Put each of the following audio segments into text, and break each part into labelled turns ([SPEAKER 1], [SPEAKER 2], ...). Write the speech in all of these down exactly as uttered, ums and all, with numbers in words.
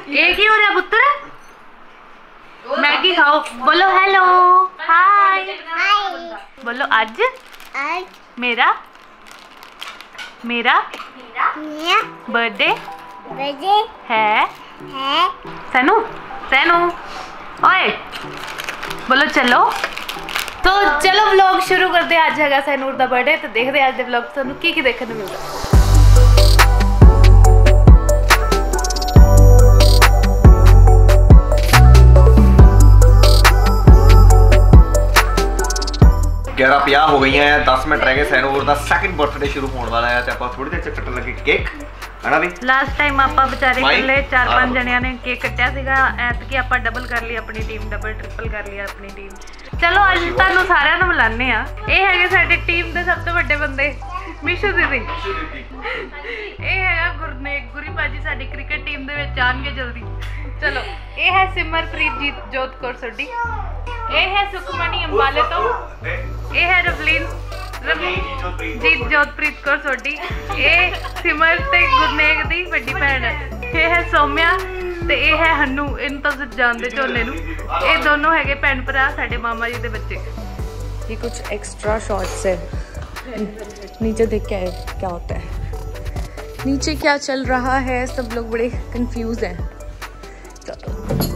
[SPEAKER 1] एक ही हो रहा पुत्र। मैगी खाओ, बोलो हेलो हाय बोलो। आज
[SPEAKER 2] आज
[SPEAKER 1] मेरा मेरा बर्थडे
[SPEAKER 2] बर्थडे
[SPEAKER 1] है
[SPEAKER 2] है।
[SPEAKER 1] सैनू सैनू ओए बोलो चलो। तो चलो व्लॉग शुरू करते हैं। आज है सैनूर का बर्थडे, तो देखते हैं आज के व्लॉग सानू की की देखने मिलता।
[SPEAKER 3] ग्यारह पचास हो गई हैं, दस मिनट रह गए। सैनूर का सैकंड बर्थडे शुरू होने वाला है, तो आप थोड़ी देर कट्टन लगे केक है ना भी।
[SPEAKER 1] लास्ट टाइम आपा बेचारे इकल्ले चार पांच जणियां ने केक कट्टिया सीगा, ऐतकी आपा डबल कर लिया अपनी टीम, डबल ट्रिपल कर लिया अपनी टीम। चलो अज तुहानू सारिਆਂ ਨੂੰ ਮਿਲਾਨੇ ਆ। ਇਹ ਹੈਗੇ ਸਾਡੀ ਟੀਮ ਦੇ ਸਭ ਤੋਂ ਵੱਡੇ ਬੰਦੇ ਮਿਸ਼ੂ ਦੀਦੀ। ਇਹ ਹੈਗਾ ਗੁਰਨੇਕ ਗੁਰੀ ਭਾਜੀ ਸਾਡੀ ਕ੍ਰਿਕਟ ਟੀਮ ਦੇ ਵਿੱਚ ਆਣਗੇ ਜਲਦੀ। ਚਲੋ ਇਹ ਹੈ ਸਿਮਰਪ੍ਰੀਤ ਜੋਤ ਕੌਰ ਸੋਢੀ, ਇਹ ਹੈ ਸੁਖਮਣੀ ਅੰਬਾਲੇ ਤੋਂ, ਇਹ ਹੈ ਰਵਲੀਨ जीत जोतप्रीत कौर सोढी, ये सिमर ते गुरनेक दी वड्डी भैन है। ये है सौम्या ते ये है हन्नू, इन तो तुम जानते झोने नू। ये दोनों है भैन भरा साडे मामा जी दे बच्चे।
[SPEAKER 4] ये कुछ एक्स्ट्रा शॉट्स है, नीचे देख के आए क्या होता है, नीचे क्या चल रहा है। सब लोग बड़े कंफ्यूज हैं। चलो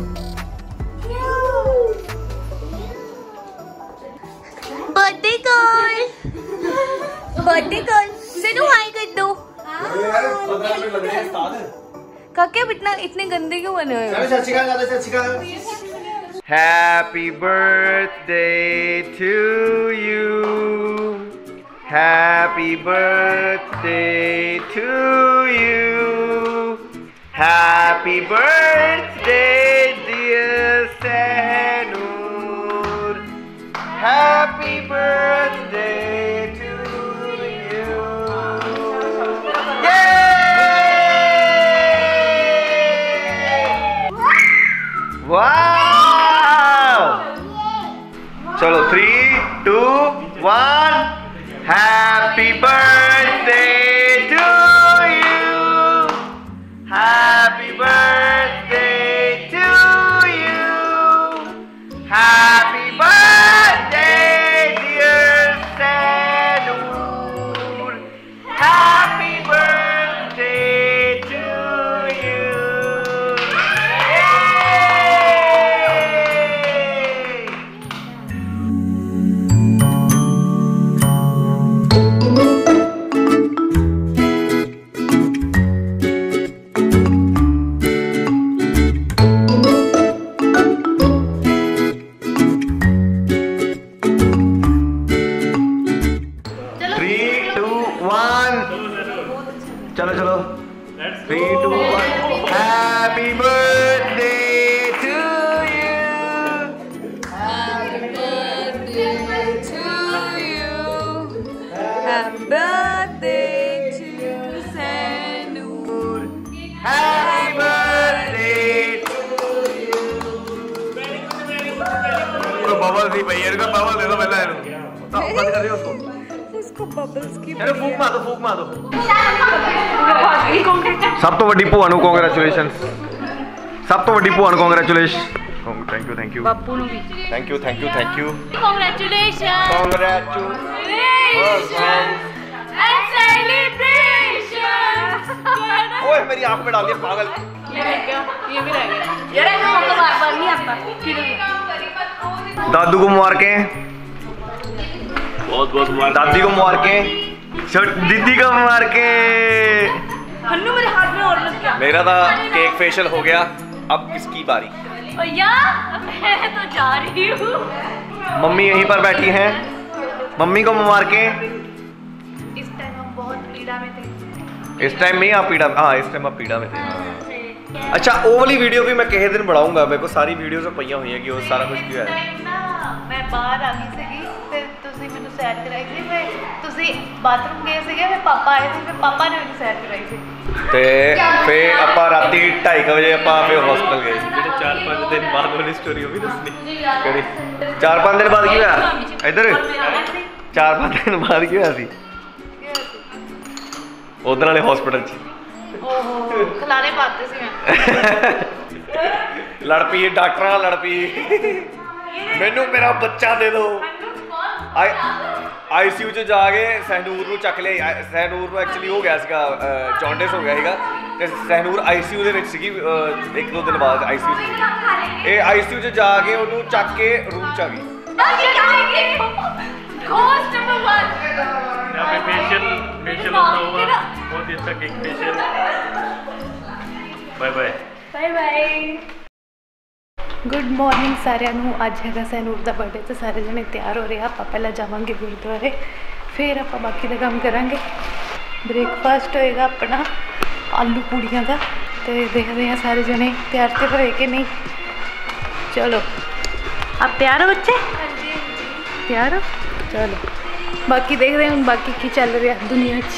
[SPEAKER 4] बर्थडे गर्ल, बर्थडे गर्ल सेनू हाय कर दो। काके इतना इतने गंदे क्यों बने हुए हो?
[SPEAKER 3] Happy birthday to you, happy birthday to you, happy birthday dear Sehnoor, happy birthday to you. Wow! चलो three two one, happy birthday to you, happy birthday to you, happy birthday dear Sehnoor, happy birthday to you. चलो चलो three two one, happy birthday to you,
[SPEAKER 4] happy birthday to you, happy birthday to Sehnoor,
[SPEAKER 3] happy birthday to you. Bubble सी भैया, इनको bubble दे दो पहले, इनको बंद कर दियो उसको।
[SPEAKER 4] इसको बबल्स की
[SPEAKER 3] फूक मार दो, फूक मार दो। सब तो वड्डी भूआ नू कांग्रेचुलेशंस, सब तो वड्डी भूआ नू congratulation. Thank you thank you
[SPEAKER 1] बापू नू भी
[SPEAKER 3] thank you thank you thank you
[SPEAKER 1] congratulation
[SPEAKER 3] congratulation
[SPEAKER 1] and celebration.
[SPEAKER 3] ओए मेरी आंख में डाल दिया पागल।
[SPEAKER 1] ये रह गया, ये भी रह गया यार, ऐसे हम तो बार बार नहीं आता।
[SPEAKER 3] दादू को मुबारकें,
[SPEAKER 5] बहुत बहुत मुबारक।
[SPEAKER 3] दादी को मुबारकें, दीदी को मुबारकें।
[SPEAKER 1] हन्नू मेरे हाथ में और लग गया।
[SPEAKER 3] मेरा था केक फेशियल हो गया, अब किसकी बारी?
[SPEAKER 1] भैया मैं तो जा रही हूँ।
[SPEAKER 3] मम्मी यहीं पर बैठी हैं, मम्मी को मुबारकें।
[SPEAKER 1] इस टाइम हम बहुत पीड़ा में थे।
[SPEAKER 3] इस टाइम में आप पीड़ा, हाँ इस टाइम आप पीड़ा में थे। अच्छा वो वाली वीडियो भी मैं किसी दिन बढ़ाऊंगा, मेरे को सारी वीडियो से पईयां हुई है कि वो सारा कुछ क्यों है।
[SPEAKER 1] मैं बाहर आ गई सी, फिर तुसी मैनू सैर कराई थी, फिर तुसी बाथरूम गए थे, फिर पापा आए थे, फिर पापा ने मैनू सैर कराई थी।
[SPEAKER 3] ते फिर ਆਪਾਂ ਰਾਤੀ ढाई बजे ਆਪਾਂ फिर हॉस्पिटल गए।
[SPEAKER 5] ਜਿਹੜੇ चार पाँच दिन बाद वाली स्टोरी वो भी दसनी।
[SPEAKER 3] ਕਿਹੜੀ चार पाँच दिन बाद की होया इधर? चार पाँच दिन बाद की होया सी उधर वाले हॉस्पिटल च।
[SPEAKER 1] ओहो खिलाने पाते सी मैं
[SPEAKER 3] लड़ पी डॉक्टर लड़ पी मैनू मेरा बच्चा दे दो आईसीयू च जाके सहनूर ਨੂੰ ਚੱਕ ਲਿਆ सहनूर ਨੂੰ ਐਕਚੁਅਲੀ ਹੋ ਗਿਆ ਸੀਗਾ ਜੌਂਡਿਸ ਹੋ ਗਿਆ ਸੀਗਾ ਤੇ सहनूर ਆਈਸੀਯੂ ਦੇ ਵਿੱਚ ਸੀਗੀ ਇੱਕ ਦੋ ਦਿਨ ਬਾਅਦ ਆਈਸੀਯੂ ਇਹ ਆਈਸੀਯੂ ਚ ਜਾ ਕੇ ਉਹਨੂੰ ਚੱਕ ਕੇ ਰੂਮ ਚ ਆ ਗਈ
[SPEAKER 1] घोस्ट नंबर वन
[SPEAKER 5] यहाँ पे फेशियल फेशियल होता हुआ बहुत ही अच्छा cake facial bye bye
[SPEAKER 1] bye bye
[SPEAKER 4] good morning सारिਆਂ ਨੂੰ ਅੱਜ ਹੈਗਾ ਸੈਨੂਰ ਦਾ ਬਰਥਡੇ ਤੇ ਸਾਰੇ ਜਣੇ ਤਿਆਰ ਹੋ ਰਹੇ ਆ ਆਪਾਂ ਪਹਿਲਾਂ ਜਾਵਾਂਗੇ ਗੁਰਦੁਆਰੇ ਫਿਰ ਆਪਾਂ ਬਾਕੀ ਦਾ ਕੰਮ ਕਰਾਂਗੇ ਬ੍ਰੇਕਫਾਸਟ ਹੋਏਗਾ ਆਪਣਾ ਆਲੂ ਪੂੜੀਆਂ ਦਾ ਤੇ ਦੇਖਦੇ ਆ ਸਾਰੇ ਜਣੇ ਤਿਆਰ ਤੇ ਹੋਏ ਕਿ ਨਹੀਂ ਚਲੋ आप तैयार हो बच्चे हाँ जी तैयार हो चलो बाकी देख रहे हैं बाकी की चल रहा है दुनिया च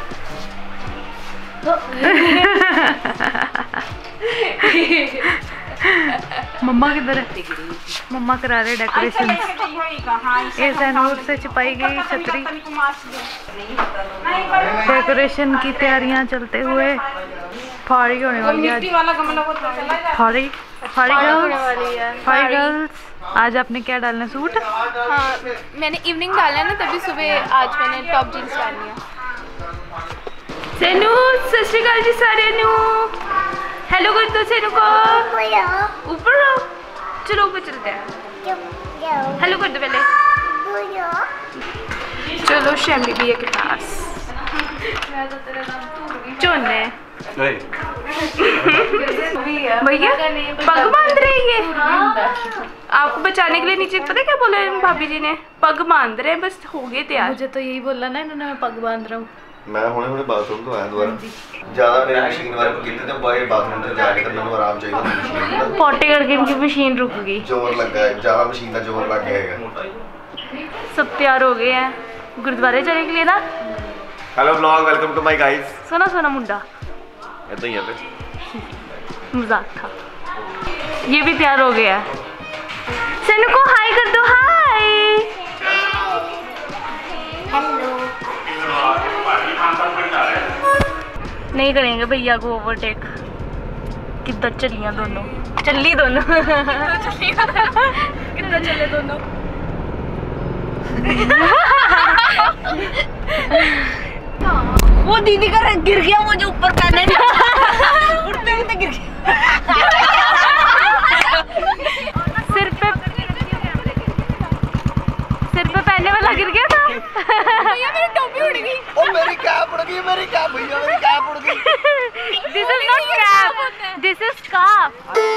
[SPEAKER 4] मम्मा किधर है मम्मा करा रहे डेकोरेशन ये सहनूर से छुपाई गई छतरी डेकोरेशन की तैयारियां चलते हुए फाड़ी होने वाली है फाड़ी फाड़ी गर्ल्स फाड़ी गर्ल्स आज आपने क्या डालना सूट
[SPEAKER 6] हाँ मैंने इवनिंग डाला है ना तभी सुबह आज मैंने टॉप जीन्स डालनी है
[SPEAKER 1] सेनू सत श्री अकाल जी सारे नु हेलो कर दो सेनू को ऊपर रहो चलो ऊपर चलते हैं हेलो कर दो पहले
[SPEAKER 6] चलो शैमी भैया के पास
[SPEAKER 1] चोने भैया पग बांध रहे ये आपको बचाने के लिए नीचे पता क्या बोला भाभी जी ने पग बांध रहे हैं बस हो गए तैयार
[SPEAKER 4] मुझे तो यही बोला ना इन्होंने मैं पग बांध रहा हूँ
[SPEAKER 3] मैं हुणे हुणे बाथरूम तो आया दोबारा ज्यादा मेरी मशीन वर्क कीते ते बाहर बाथरूम ते जाके ते मैंने आराम चाहिए मशीन दा
[SPEAKER 1] पोटे करके इनकी मशीन रुक गई
[SPEAKER 3] जोर लगा है ज्यादा मशीन का जोर लग गया है
[SPEAKER 1] सब तैयार हो गए हैं गुरुद्वारे जाने के लिए ना
[SPEAKER 3] hello vlog welcome to my guys
[SPEAKER 1] सोना सोना मुंडा
[SPEAKER 3] ऐसा ही है फिर
[SPEAKER 1] मजाक था ये भी तैयार हो गया है सनु को हाय कर दो हाय
[SPEAKER 2] हेलो
[SPEAKER 1] नहीं करेंगे भैया को ओवरटेक कितना चलियां दोनों चली दोनों
[SPEAKER 6] कितना चले दोनों
[SPEAKER 1] वो दीदी का गिर गया मुझे ऊपर पहने उड़ते उड़ते गिर गया सिर पे सिर पे पहनने वाला गिर गया था
[SPEAKER 6] भैया मेरी टोपी उड़ गई
[SPEAKER 3] ओ मेरी कैप उड़ गई मेरी कैप भैया मेरी कैप उड़ गई
[SPEAKER 1] this is not cap this is scarf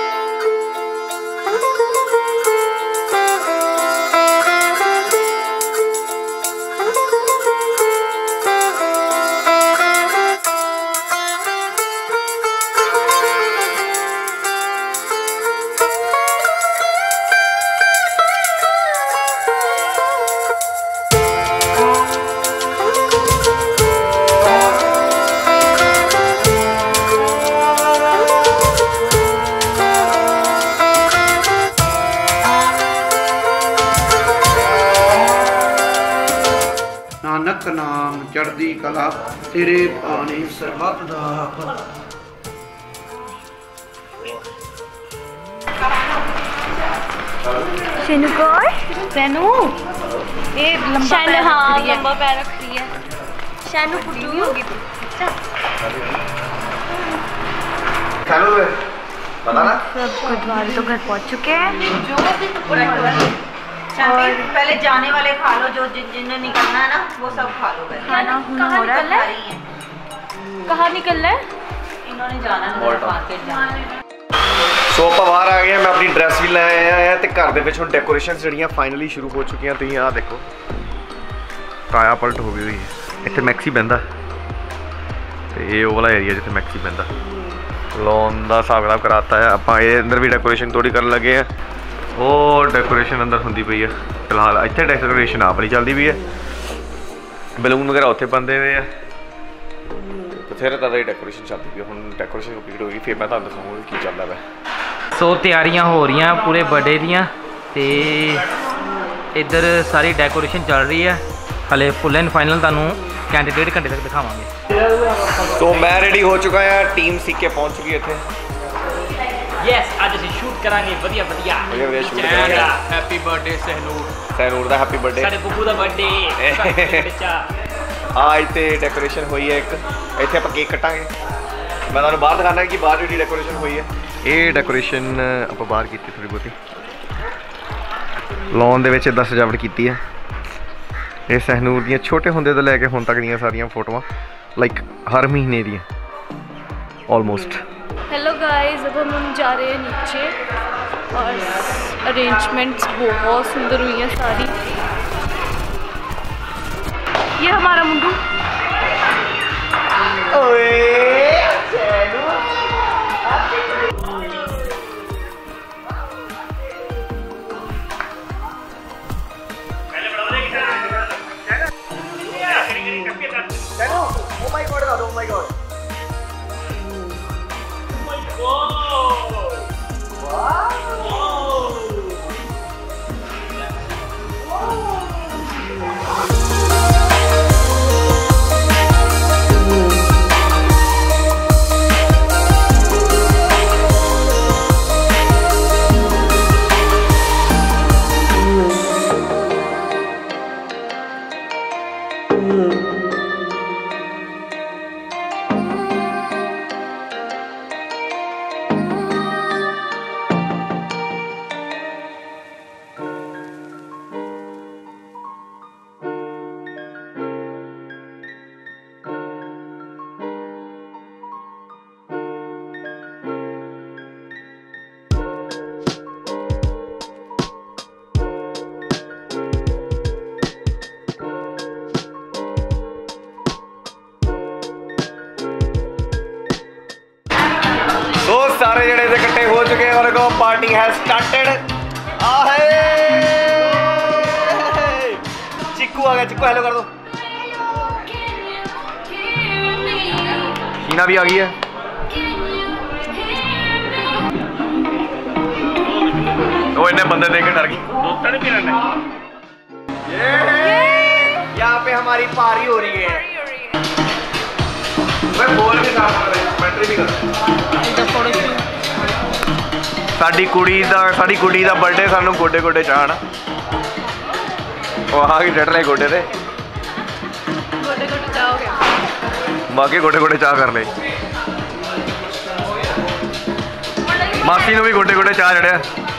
[SPEAKER 7] Nanak नाम चढ़दी कला तेरे पाने सरबत दा
[SPEAKER 1] शेनू को
[SPEAKER 4] सैनू ये लंबा
[SPEAKER 6] शैनू
[SPEAKER 4] पैर
[SPEAKER 6] हाँ
[SPEAKER 4] रख रही है।
[SPEAKER 6] लंबा पैर रख रही है शैनू पुट्टू होगी तू
[SPEAKER 3] हेलो पता ना
[SPEAKER 1] सब गुरुद्वारे तो घर पहुंच चुके हैं
[SPEAKER 8] और पहले जाने वाले खा लो जो जिन जिन्हें निकलना है ना वो सब खा लो पहले
[SPEAKER 1] खाना
[SPEAKER 6] कहाँ
[SPEAKER 1] हो रहा
[SPEAKER 6] निकलना
[SPEAKER 1] है
[SPEAKER 6] है कहाँ निकलना है
[SPEAKER 8] इन्होंने जाना है मार्केट जाना है
[SPEAKER 3] ਸੋ ਆਪਾਂ ਬਾਹਰ ਆ ਗਏ ਆ ਮੈਂ ਆਪਣੀ ਡਰੈਸ ਵੀ ਲੈ ਆਇਆ ਤੇ ਘਰ ਦੇ ਵਿੱਚ ਹੁਣ ਡੈਕੋਰੇਸ਼ਨਸ ਜਿਹੜੀਆਂ ਫਾਈਨਲੀ ਸ਼ੁਰੂ ਹੋ ਚੁੱਕੀਆਂ ਤੁਸੀਂ ਆਹ ਦੇਖੋ ਕਾਇਆ ਪਲਟ ਹੋ ਗਈ ਹੋਈ ਹੈ ਇੱਥੇ ਮੈਕਸੀ ਬਹਿੰਦਾ ਤੇ ਇਹ ਉਹ ਵਾਲਾ ਏਰੀਆ ਜਿੱਥੇ ਮੈਕਸੀ ਬਹਿੰਦਾ ਲੋਨ ਦਾ ਹਿਸਾਬ ਕਿਤਾਬ ਕਰਾਤਾ ਹੈ ਆਪਾਂ ਇਹ ਅੰਦਰ ਵੀ ਡੈਕੋਰੇਸ਼ਨ ਥੋੜੀ ਕਰਨ ਲੱਗੇ ਆ ਉਹ ਡੈਕੋਰੇਸ਼ਨ ਅੰਦਰ ਹੁੰਦੀ ਪਈ ਆ ਫਿਲਹਾਲ ਇੱਥੇ ਡੈਕੋਰੇਸ਼ਨ ਆਪ ਨਹੀਂ ਚੱਲਦੀ ਪਈ ਹੈ ਬਲੂਨ ਵਗੈਰਾ ਉੱਥੇ ਬੰਦੇ ਹੋਏ ਆ ਬਥੇਰੇ ਤਰ੍ਹਾਂ ਦੀ ਡੈਕੋਰੇਸ਼ਨ ਚੱਲਦੀ ਪਈ ਹੁਣ ਡੈਕੋਰੇਸ਼ਨ ਕੰਪਲੀਟ ਹੋ ਗਈ ਫਿਰ ਮੈਂ ਤੁਹਾਨੂੰ ਦਿਖਾਉਂਗਾ ਕੀ ਚੱਲਦਾ ਪਿਆ
[SPEAKER 9] ਸੋ ਤਿਆਰੀਆਂ ਹੋ ਰਹੀਆਂ ਪੂਰੇ ਬਰਥਡੇ ਦੀਆਂ ਤੇ ਇੱਧਰ ਸਾਰੀ ਡੈਕੋਰੇਸ਼ਨ ਚੱਲ ਰਹੀ ਹੈ ਹਲੇ ਫੁੱਲ ਐਂਡ ਫਾਈਨਲ ਤੁਹਾਨੂੰ घंटे डेढ़ घंटे तक दिखावांगे।
[SPEAKER 3] तो मैं रेडी हो चुका है, टीम सीके पहुंच चुकी है इत्थे।
[SPEAKER 9] यस, आज ਅਸੀਂ ਸ਼ੂਟ ਕਰਾਂਗੇ ਵਧੀਆ ਵਧੀਆ
[SPEAKER 3] ਵਧੀਆ ਵਧੀਆ ਸ਼ੂਟ ਕਰਾਂਗੇ।
[SPEAKER 9] Happy birthday Sehnoor.
[SPEAKER 3] ਸਹਿਨੂਰ ਦਾ ਹੈਪੀ ਬਰਥਡੇ।
[SPEAKER 9] ਸਾਡੇ ਬੱਬੂ ਦਾ ਬਰਥਡੇ।
[SPEAKER 3] आज तो डेकोरेशन हुई है एक, इतने आप केक कटांगे। मैं तुहानू बाहर दिखाना कि बाहर जी डेकोरेशन हुई है। ये डेकोरेशन आप बाहर की थोड़ी बहुती लॉन दे विच इदां सजावट की है। ये सहनूर दियां छोटे होंदे तो लैके हुण तक दियां सारियां फोटोआं लाइक हर महीने दियां ऑलमोस्ट।
[SPEAKER 6] हेलो गाइस, अब हम जा रहे हैं नीचे और अरेंजमेंट्स बहुत सुंदर हुई हैं सारी। ये हमारा मुंडू।
[SPEAKER 3] सारे जने से इकट्ठे हो चुके हैं और को पार्टी है स्टार्टेड। आहे चिक्कू आ गया, चिक्कू हेलो कर दो। शीना भी आ गई है। वो इन्हें बंदे देख के डर गई। यहाँ पे हमारी पारी हो रही है। मैं बोल भी साफ कर रही हूँ, बैटरी भी कर रही हूँ। साडी कुड़ी दा साडी कुड़ी दा बर्थडे सानू गोडे गोडे चाह ना। वहाँ की डट ले गोडे दे।
[SPEAKER 6] गोडे गोडे चाह हो गया।
[SPEAKER 3] बाकी गोडे गोडे चाह कर ले। मासी नू भी गोडे गोडे चाह चढ़िया।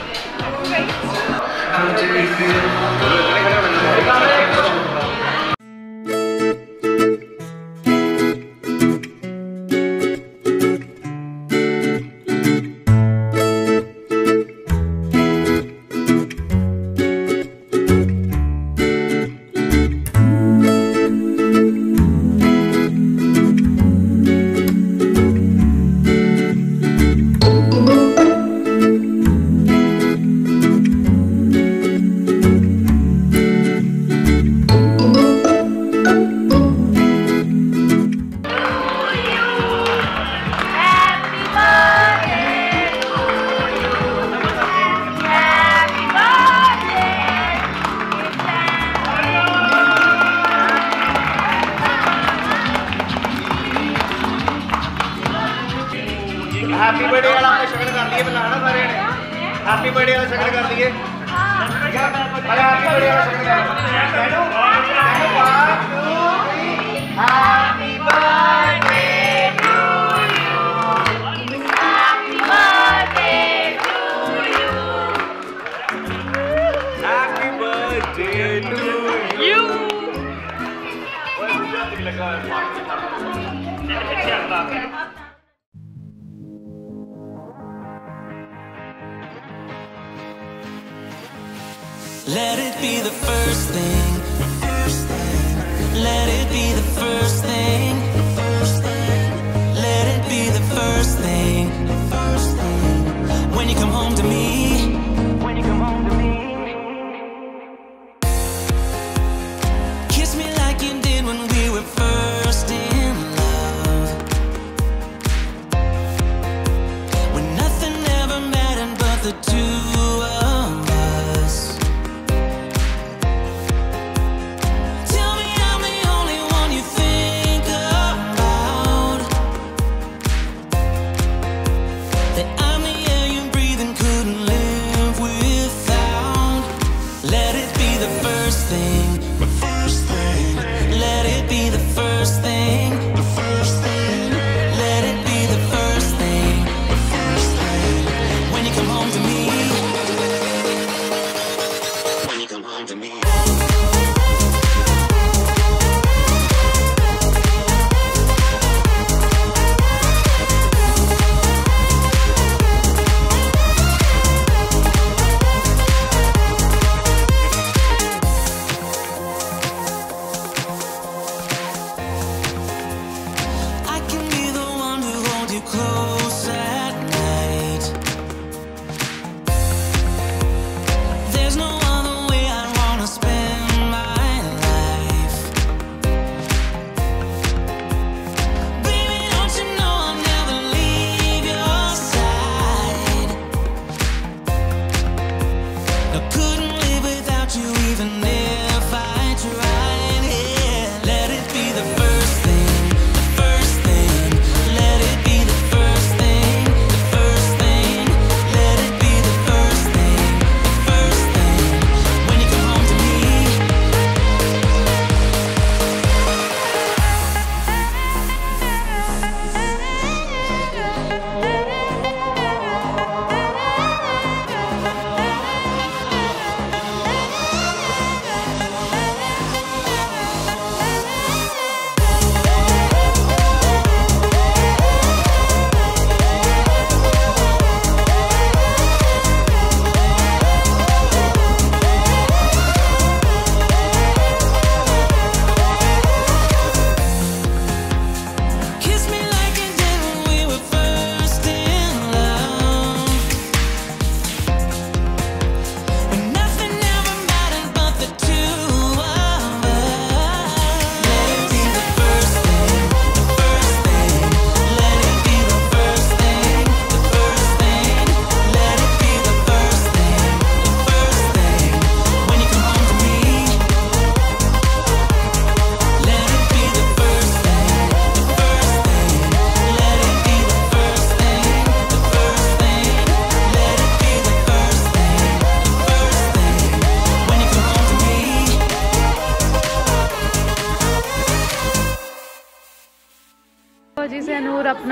[SPEAKER 3] हैप्पी बर्थडे वाला आपने शक्ल कर लिए बुलाना सारे ने। हैप्पी बर्थडे वाला शक्ल कर लिए। अरे हैप्पी बर्थडे वाला शक्ल कर। Happy birthday to you. Happy birthday to you. Happy birthday to you. ओए गुजराती भी लगा है।
[SPEAKER 10] Let it be the first thing. Let it be the first thing. Let it be the first thing. When you come home to me. When you come home to me. Kiss me like you did when we were first in love. When nothing ever mattered but the two of us. Tell me I'm the only one you think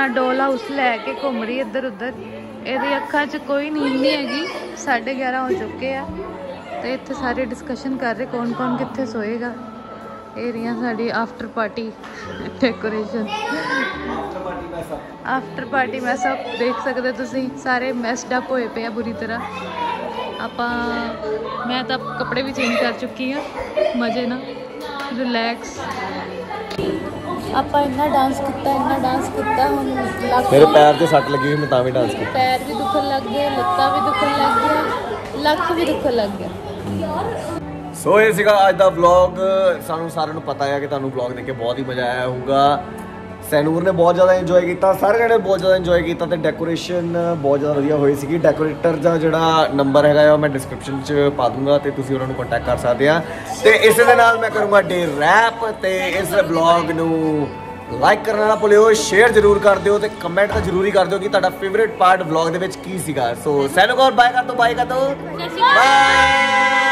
[SPEAKER 4] अपना डोल house लैके घूम रही इधर उधर। ਇਹਦੀ ਅੱਖਾਂ 'ਚ ਕੋਈ ਨੀਂਦ नहीं हैगी। साढ़े ग्यारह हो चुके हैं तो इतने सारे डिस्कशन कर रहे कौन कौन कितने सोएगा। ये रही साड़ी after party decoration. After party mess up देख सकते तुसी, सारे मैस्ड अप होए पे बुरी तरह। आप मैं तो कपड़े भी चेंज कर चुकी हाँ मजे ना रिलैक्स। आप इन्ना डांस किया इन्ना डांस किया हुण
[SPEAKER 3] मेरे पैर ते सट लगी हुई, मैं तां भी डांस किया।
[SPEAKER 4] पैर भी दुखन लग गए, लत्तां भी दुखन लग गया, लक भी दुखन लग गया।
[SPEAKER 3] सो ये सीगा अज दा व्लॉग। सानू सारिਆਂ ਨੂੰ पता है कि तुहानू व्लॉग देख के बहुत ही मजा आया होगा। सैनूर ने बहुत ज़्यादा इंजॉय किया, सारे जने बहुत ज़्यादा इंजॉय किया ते डेकोरेशन बहुत ज़्यादा वधिया होई सी। डेकोरेटर का जिहड़ा नंबर है मैं डिस्क्रिप्शन च पा दूंगा तो तुसीं उन्हां नूं कॉन्टैक्ट कर सकते हैं। तो इस दे नाल मैं करूँगा डे रैप। तो इस ब्लॉग नूं लाइक करना ना भुल्लिओ, शेयर जरूर कर दिओ ते कमेंट तो जरूर ही कर दिओ कि तुहाडा फेवरेट पार्ट ब्लॉग दे विच की सीगा। सो सैनू कौर बाय कर दो, बाय कर दो, बाय।